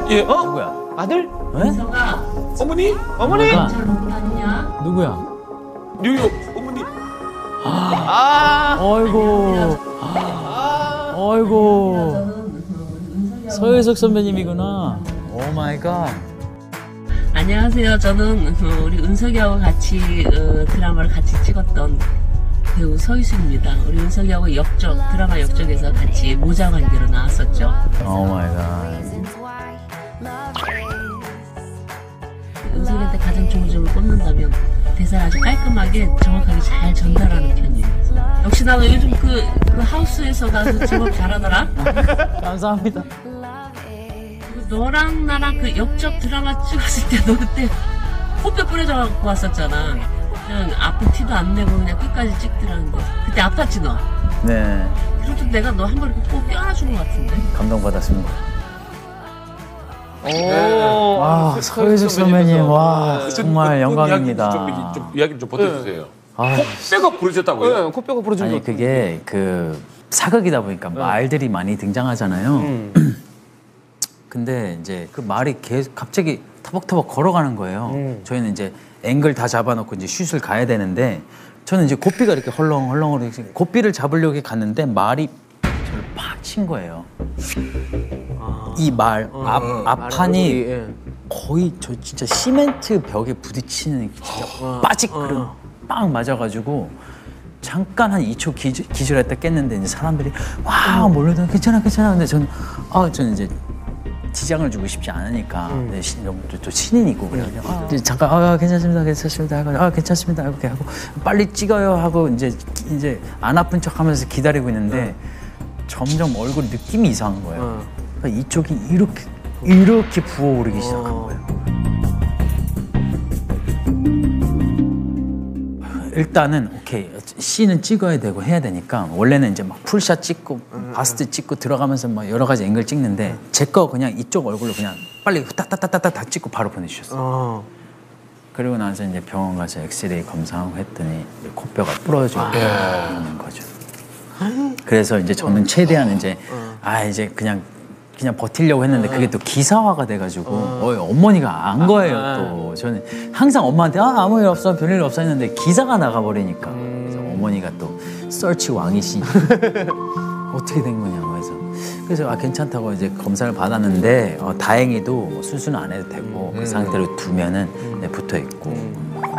예. 누구야? 아들? 은서가 어머니? 어머니? 잘 먹고 다니냐? 누구야? 뉴욕 어머니. 어이구. 어이구. 서혜석 선배님이구나. 오 마이 갓. 안녕하세요. 저는 우리 은석이하고 같이 드라마를 같이 찍었던 배우 서희수입니다. 우리 은석이하고 드라마 역적에서 같이 모자 관계로 나왔었죠. 오 마이 갓. 은석이한테 가장 좋은 점을 꼽는다면 대사를 아주 깔끔하게 정확하게 잘 전달하는 편이에요. 역시 나도 요즘 그 하우스에서 나도 제법 잘하더라. 감사합니다. 너랑 나랑 그 역적 드라마 찍었을 때 너 그때 코뼈 뿌려져 갖고 왔었잖아. 그냥 아픈 티도 안 내고 그냥 끝까지 찍더라는데 그때 아팠지 너? 네. 그래도 내가 너 한 번 이렇게 꼭 껴안아준 것 같은데. 감동받았습니다. 오. 와, 서혜석 선배님, 와, 정말 영광입니다. 이야기를 좀 버텨주세요. 아, 뼈가 부러졌다고요? 네, 코뼈가 부러진 거. 아니 그게 그 사극이다 보니까 말들이 많이 등장하잖아요. 근데 이제 그 말이 갑자기 터벅터벅 걸어가는 거예요. 저희는 이제 앵글 다 잡아놓고 이제 슛을 가야 되는데 저는 이제 고삐가 이렇게 헐렁헐렁 고삐를 잡으려고 갔는데 말이 저를 팍 친 거예요. 이 말 앞판이 거의 저 진짜 시멘트 벽에 부딪히는 진짜 빠직 그런 빵 맞아가지고 잠깐 한 2초 기절했다 깼는데 이제 사람들이 와 몰라도 괜찮아 근데 저는 이제 지장을 주고 싶지 않으니까 또 신인이고 그래요. 잠깐 괜찮습니다 하고 괜찮습니다 이렇게 하고 빨리 찍어요 하고 이제 안 아픈 척하면서 기다리고 있는데 점점 얼굴 느낌이 이상한 거예요. 그러니까 이쪽이 이렇게 부어오르기 시작한 거예요. 일단은 오케이 씬은 찍어야 되고 해야 되니까 원래는 이제 막 풀샷 찍고 바스트 찍고 들어가면서 막 여러 가지 앵글 찍는데 제 거 그냥 이쪽 얼굴로 그냥 빨리 따따따따따 다 찍고 바로 보내주셨어요. 그리고 나서 이제 병원 가서 엑스레이 검사하고 했더니 코뼈가 부러져 있는 거죠. 그래서 이제 저는 최대한 이제 이제 그냥 버티려고 했는데 그게 또 기사화가 돼가지고 어머니가 안 거예요. 또 저는 항상 엄마한테 아무 일 없어 별일 없어 했는데 기사가 나가버리니까 그래서 어머니가 또 서치 왕이시니 어떻게 된 거냐고 그래서 괜찮다고 이제 검사를 받았는데 다행히도 수술은 안 해도 되고 그 상태로 두면은 붙어 있고